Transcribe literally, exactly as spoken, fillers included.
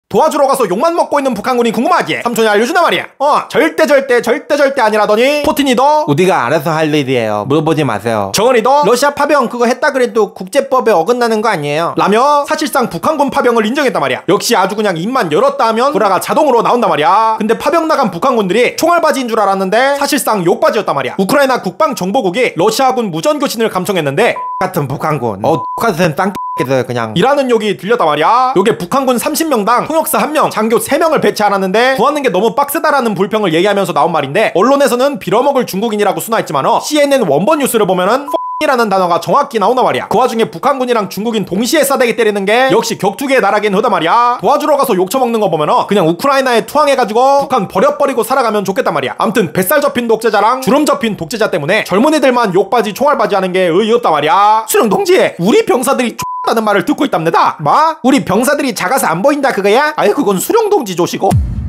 도와주러 가서 욕만 먹고 있는 북한군이 궁금하지? 삼촌이 알려주나 말이야. 어 절대 절대 절대 절대 아니라더니 포틴이 더 우리가 알아서 할 일이에요. 물어보지 마세요. 정은이 더 러시아 파병 그거 했다 그래도 국제법에 어긋나는 거 아니에요 라며 사실상 북한군 파병을 인정했단 말이야. 역시 아주 그냥 입만 열었다 하면 구라가 자동으로 나온단 말이야. 근데 파병 나간 북한군들이 총알바지인 줄 알았는데 사실상 욕바지였단 말이야. 우크라이나 국방정보국이 러시아군 무전교신을 감청했는데 같은 북한군 어 똑같은 땅 X들 그냥 이라는 욕이 들렸단 말이야. 요게 북한군 삼십 명당 통역사 한 명, 장교 세 명을 배치하라는데 구하는 게 너무 빡세다라는 불평을 얘기하면서 나온 말인데 언론에서는 빌어먹을 중국인이라고 순화했지만 어, 씨엔엔 원본 뉴스를 보면은 이라는 단어가 정확히 나온단 말이야. 그 와중에 북한군이랑 중국인 동시에 싸대기 때리는 게 역시 격투기의 나라긴 하단 말이야. 도와주러 가서 욕 처먹는 거 보면 어, 그냥 우크라이나에 투항해가지고 북한 버려버리고 살아가면 좋겠단 말이야. 암튼 뱃살 접힌 독재자랑 주름 접힌 독재자 때문에 젊은이들만 욕바지 총알바지 하는 게 의의 없단 말이야. 수령 동지 우리 병사들이 X라는 말을 듣고 있답니다. 뭐? 우리 병사들이 작아서 안 보인다 그거야? 아유 그건 수령 동지 조시고